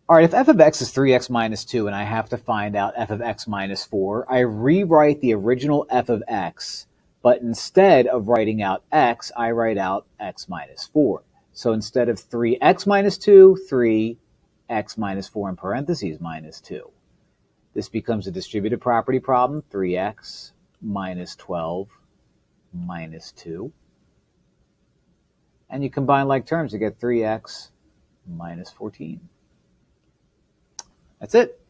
All right, if f of x is 3x minus 2 and I have to find out f of x minus 4, I rewrite the original f of x, but instead of writing out x, I write out x minus 4. So instead of 3x minus 2, 3x minus 4 in parentheses minus 2. This becomes a distributive property problem, 3x minus 12 minus 2. And you combine like terms to get 3x minus 14. That's it.